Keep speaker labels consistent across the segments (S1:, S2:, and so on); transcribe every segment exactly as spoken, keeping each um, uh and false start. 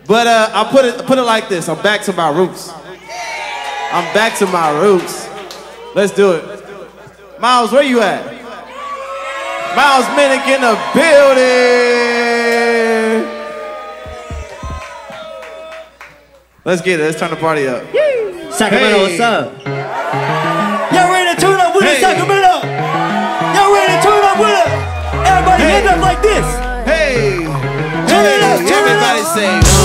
S1: But uh, I put it put it like this. I'm back to my roots. I'm back to my roots. Let's do it. Miles, where you at? Miles Minnick in the building. Let's get it. Let's turn the party up.
S2: Sacramento,
S1: Hey.
S2: what's up? Y'all ready to turn up with
S1: Hey.
S2: us, Sacramento? Y'all ready to turn up with us? Everybody
S1: Hey.
S2: hand up like this.
S1: Hey.
S2: Turn it up, turn it
S1: Everybody
S2: up.
S1: say,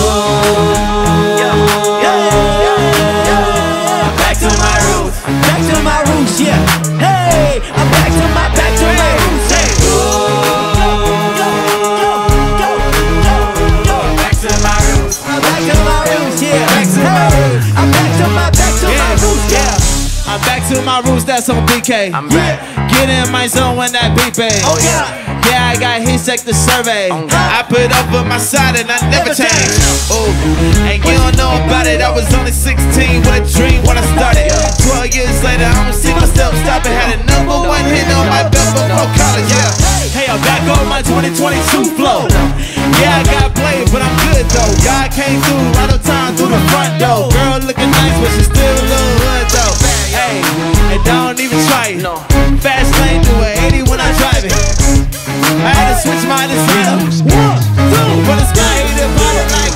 S2: Back to my roots. Back to my roots, yeah. Hey, I'm back to my, back to my roots. Hey. Go, go, go, go, go, go. Back to my roots. I'm back to my roots, yeah. Back to my roots. I'm back to my, back to my roots, yeah.
S1: I'm back to my roots, that's on B K.
S2: I'm back.
S1: Get in my zone when that beat bang.
S2: Oh, yeah.
S1: Yeah, I got hits, check the survey.
S2: Oh, God.
S1: I put up with my side and I never,
S2: Never
S1: changed.
S2: changed.
S1: Ooh, and you don't know about it. I was only sixteen with a dream when I started. twelve years later, I don't see myself stopping. Had a number one hit on my belt before college. Yeah. Hey, I'm back on my twenty twenty-two flow. Yeah, I got played, but I'm good though. God came through right on time through the front door. Girl looking nice, but she still a little hood though. Hey, and don't even try it. Fast lane to an eighty when I drive it. I had to switch my designer. One, two, but it's got hit about it like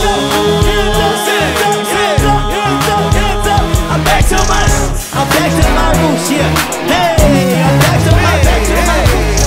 S2: I'm back to my roots. I'm back to my roots, yeah. Hey, I'm back to my, back to my roots.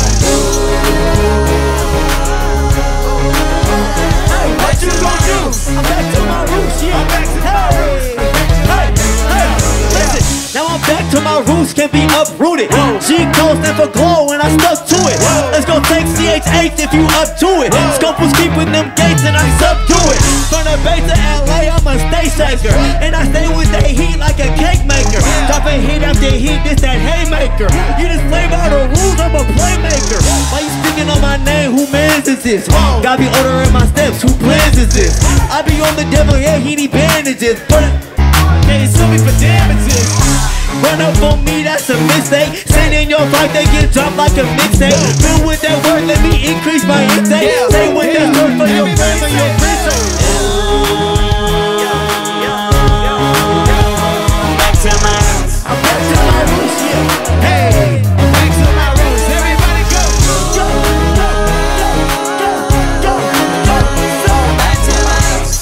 S2: Hey, what you gonna do? I'm back to my roots, yeah. I'm back to my roots. Hey, hey, listen. Now I'm back to my roots, can be uprooted. G codes stand for glow and I stuck to it. Let's go take C H H if you up to it. Scope was keeping them gates and I subdue it. From the Bay to L A, I'm a stay shaker. And I stay with the heat like a cake maker. Dropping heat after heat, this that haymaker. You just play by the rules, I'm a playmaker. Why you speaking on my name? Who mans is this? Gotta be ordering my steps, who plans is this? I be on the devil, yeah, he need bandages. But
S1: Can you sue me for damages?
S2: run up on me, that's a mistake. Send in your life, they get dropped like a mixtape. Fill with that word, let me increase my intake.
S1: Yeah.
S2: Say with that word for your friends and your friends. Back to my roots. I'm back to my roots, yeah.
S1: Hey, I'm back to my roots. Everybody go.
S2: Go, go, go, go, go, go. Back to my roots.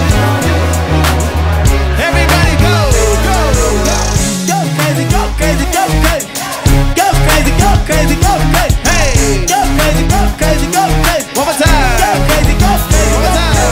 S1: Everybody go. Go, go.
S2: Go crazy, go crazy, go crazy. Go crazy, go crazy, go crazy.
S1: Hey,
S2: Go crazy, go crazy, go crazy.
S1: one more time.
S2: Go crazy, go crazy,
S1: One more
S2: go
S1: time.
S2: crazy.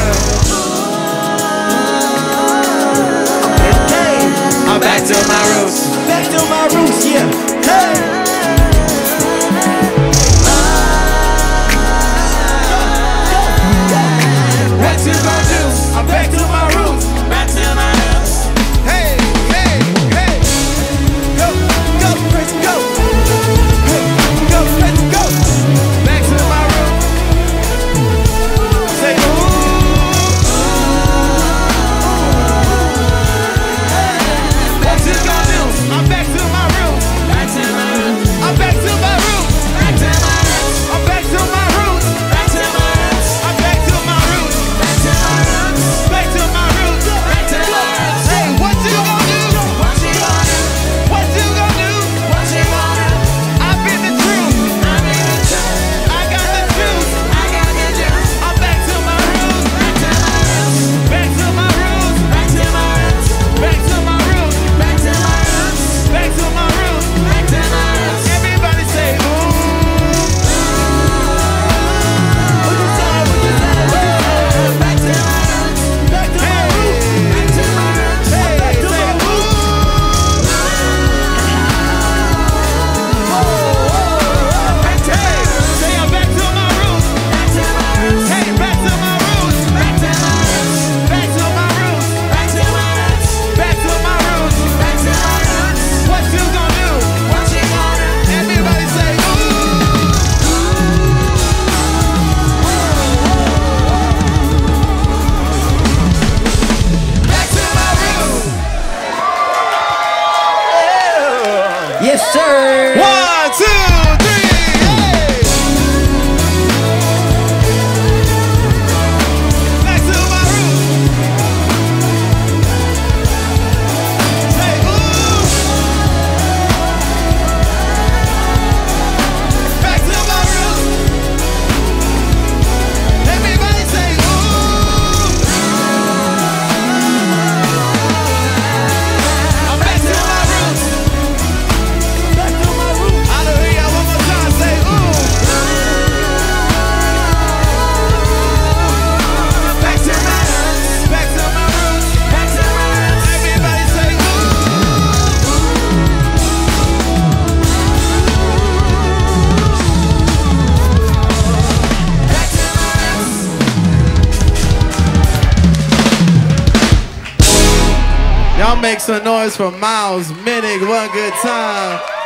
S1: make some noise for Miles Minnick. One good time.